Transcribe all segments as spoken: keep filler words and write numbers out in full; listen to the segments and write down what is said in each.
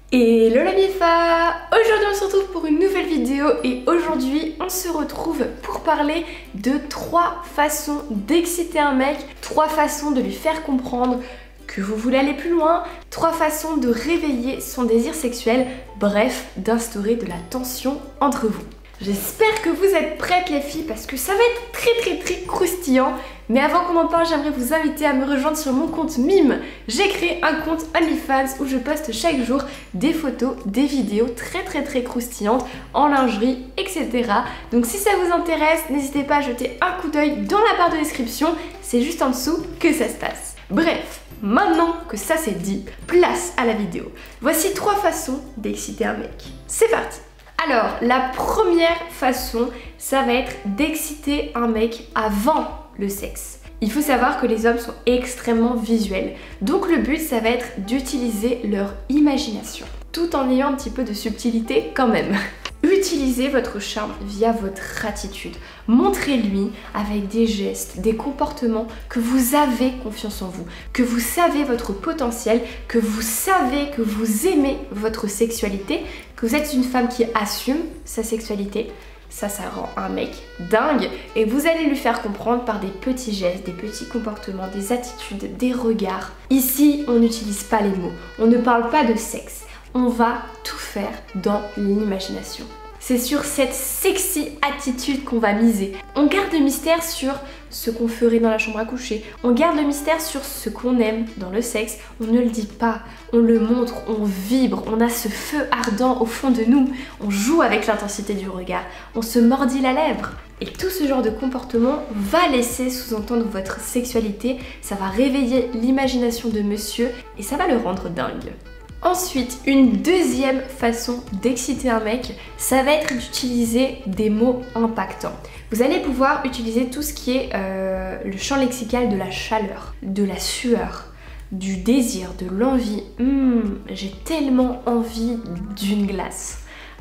Hello la Bifa! Aujourd'hui on se retrouve pour une nouvelle vidéo et aujourd'hui on se retrouve pour parler de trois façons d'exciter un mec, trois façons de lui faire comprendre que vous voulez aller plus loin, trois façons de réveiller son désir sexuel, bref, d'instaurer de la tension entre vous. J'espère que vous êtes prêtes les filles parce que ça va être très très très croustillant. Mais avant qu'on en parle, j'aimerais vous inviter à me rejoindre sur mon compte Mime. J'ai créé un compte OnlyFans où je poste chaque jour des photos, des vidéos très très très croustillantes en lingerie, et cetera. Donc si ça vous intéresse, n'hésitez pas à jeter un coup d'œil dans la barre de description. C'est juste en dessous que ça se passe. Bref, maintenant que ça c'est dit, place à la vidéo. Voici trois façons d'exciter un mec. C'est parti! Alors, la première façon, ça va être d'exciter un mec avant le sexe. Il faut savoir que les hommes sont extrêmement visuels. Donc le but, ça va être d'utiliser leur imagination, tout en ayant un petit peu de subtilité quand même. Utilisez votre charme via votre attitude. Montrez-lui avec des gestes, des comportements que vous avez confiance en vous, que vous savez votre potentiel, que vous savez que vous aimez votre sexualité, que vous êtes une femme qui assume sa sexualité. Ça, ça rend un mec dingue et vous allez lui faire comprendre par des petits gestes, des petits comportements, des attitudes, des regards. Ici, on n'utilise pas les mots, on ne parle pas de sexe. On va tout faire dans l'imagination. C'est sur cette sexy attitude qu'on va miser. On garde le mystère sur ce qu'on ferait dans la chambre à coucher. On garde le mystère sur ce qu'on aime dans le sexe. On ne le dit pas, on le montre, on vibre, on a ce feu ardent au fond de nous. On joue avec l'intensité du regard, on se mordit la lèvre. Et tout ce genre de comportement va laisser sous-entendre votre sexualité. Ça va réveiller l'imagination de monsieur et ça va le rendre dingue. Ensuite, une deuxième façon d'exciter un mec, ça va être d'utiliser des mots impactants. Vous allez pouvoir utiliser tout ce qui est euh, le champ lexical de la chaleur, de la sueur, du désir, de l'envie. Mmh, j'ai tellement envie d'une glace.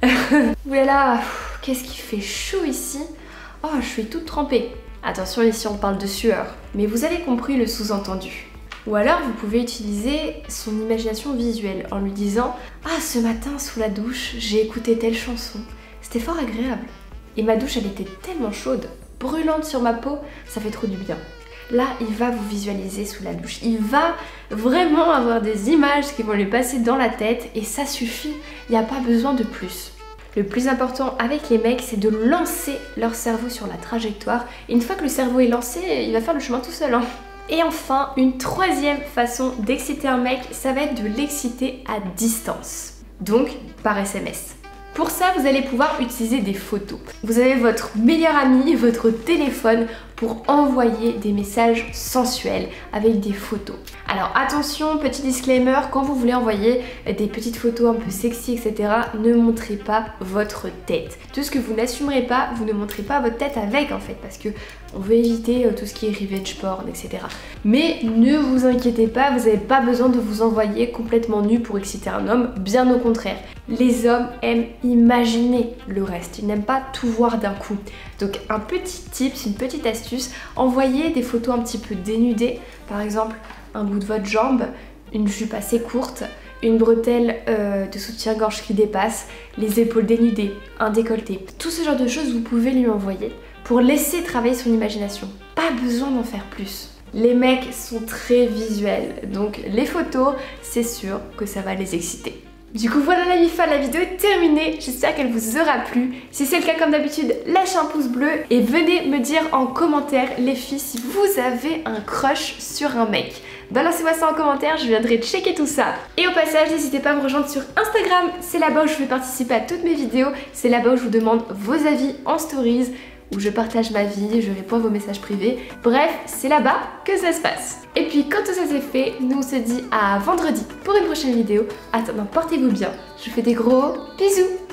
Voilà, qu'est-ce qui fait chaud ici? Oh, je suis toute trempée. Attention, ici on parle de sueur, mais vous avez compris le sous-entendu. Ou alors vous pouvez utiliser son imagination visuelle en lui disant « Ah, ce matin sous la douche, j'ai écouté telle chanson, c'était fort agréable. Et ma douche elle était tellement chaude, brûlante sur ma peau, ça fait trop du bien. » Là, il va vous visualiser sous la douche. Il va vraiment avoir des images qui vont lui passer dans la tête et ça suffit, il n'y a pas besoin de plus. Le plus important avec les mecs, c'est de lancer leur cerveau sur la trajectoire. Et une fois que le cerveau est lancé, il va faire le chemin tout seul, hein. Et enfin, une troisième façon d'exciter un mec, ça va être de l'exciter à distance, donc par S M S. Pour ça, vous allez pouvoir utiliser des photos. Vous avez votre meilleur ami, votre téléphone pour envoyer des messages sensuels avec des photos. Alors attention, petit disclaimer, quand vous voulez envoyer des petites photos un peu sexy, et cetera, ne montrez pas votre tête. Tout ce que vous n'assumerez pas, vous ne montrez pas votre tête avec en fait, parce que on veut éviter tout ce qui est revenge porn, et cetera. Mais ne vous inquiétez pas, vous n'avez pas besoin de vous envoyer complètement nu pour exciter un homme, bien au contraire. Les hommes aiment imaginer le reste, ils n'aiment pas tout voir d'un coup. Donc un petit tips, une petite astuce, envoyez des photos un petit peu dénudées, par exemple un bout de votre jambe, une jupe assez courte, une bretelle euh, de soutien-gorge qui dépasse, les épaules dénudées, un décolleté. Tout ce genre de choses vous pouvez lui envoyer pour laisser travailler son imagination. Pas besoin d'en faire plus. Les mecs sont très visuels, donc les photos, c'est sûr que ça va les exciter. Du coup voilà la Bifa, la vidéo est terminée, j'espère qu'elle vous aura plu. Si c'est le cas comme d'habitude, lâchez un pouce bleu et venez me dire en commentaire les filles si vous avez un crush sur un mec. Balancez-moi ça en commentaire, je viendrai checker tout ça. Et au passage, n'hésitez pas à me rejoindre sur Instagram, c'est là-bas où je vais participer à toutes mes vidéos, c'est là-bas où je vous demande vos avis en stories, où je partage ma vie, je réponds à vos messages privés. Bref, c'est là-bas que ça se passe. Et puis quand tout ça c'est fait, nous on se dit à vendredi pour une prochaine vidéo. Attendant, portez-vous bien. Je vous fais des gros bisous.